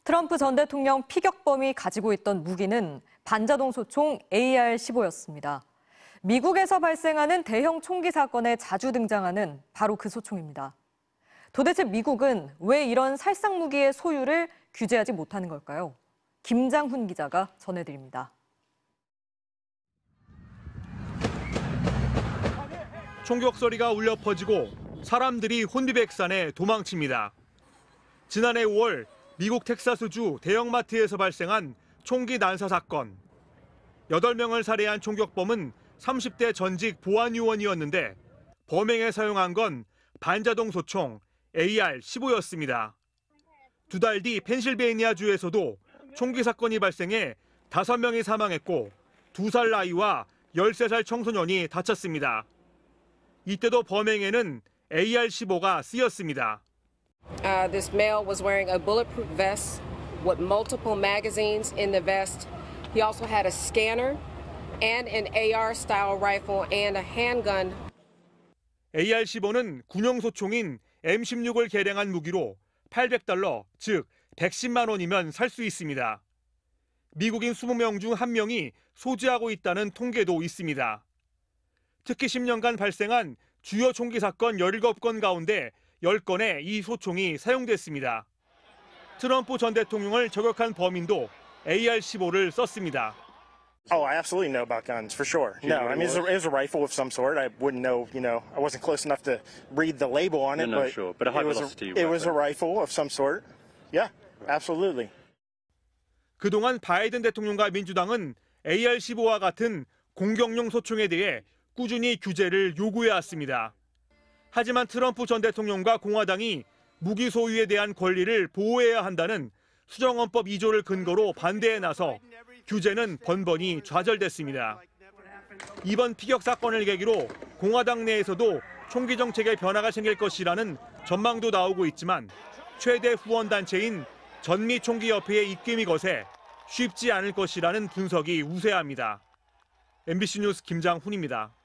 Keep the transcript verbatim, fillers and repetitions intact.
트럼프 전 대통령 피격범이 가지고 있던 무기는 반자동 소총 에이알 십오였습니다. 미국에서 발생하는 대형 총기 사건에 자주 등장하는 바로 그 소총입니다. 도대체 미국은 왜 이런 살상 무기의 소유를 규제하지 못하는 걸까요? 김장훈 기자가 전해드립니다. 총격 소리가 울려 퍼지고 사람들이 혼비백산에 도망칩니다. 지난해 오월 미국 텍사스주 대형마트에서 발생한 총기 난사 사건. 여덟 명을 살해한 총격범은 삼십 대 전직 보안요원이었는데 범행에 사용한 건 반자동 소총 에이알 십오였습니다. 두 달 뒤 펜실베이니아주에서도 총기 사건이 발생해 다섯 명이 사망했고 두 살 아이와 열세 살 청소년이 다쳤습니다. 이때도 범행에는 에이알 십오가 쓰였습니다. Uh, this male was wearing a bulletproof vest with multiple magazines in the vest. He also had a scanner and an 에이알-style rifle and a handgun. 에이알 십오는 군용 소총인 엠 십육을 개량한 무기로 팔백 달러, 즉 백십만 원이면 살 수 있습니다. 미국인 이십 명 중 한 명이 소지하고 있다는 통계도 있습니다. 특히 십 년간 발생한 주요 총기 사건 열일곱 건 가운데 열 건에 이 소총이 사용됐습니다. 트럼프 전 대통령을 저격한 범인도 에이알 십오를 썼습니다. Oh, I absolutely know about guns, for sure. No, I mean, it was, a, it was a rifle of some sort. I wouldn't know, you know, I wasn't close enough to read the label on it, no, no, but, sure. but a high it, was velocity a, it was a rifle of some sort. Yeah, absolutely. 그동안 바이든 대통령과 민주당은 에이알 십오와 같은 공격용 소총에 대해 꾸준히 규제를 요구해왔습니다. 하지만 트럼프 전 대통령과 공화당이 무기 소유에 대한 권리를 보호해야 한다는 수정헌법 이 조를 근거로 반대에 나서 규제는 번번이 좌절됐습니다. 이번 피격 사건을 계기로 공화당 내에서도 총기 정책에 변화가 생길 것이라는 전망도 나오고 있지만 최대 후원단체인 전미총기협회의 입김이 거세 쉽지 않을 것이라는 분석이 우세합니다. 엠비씨 뉴스 김장훈입니다.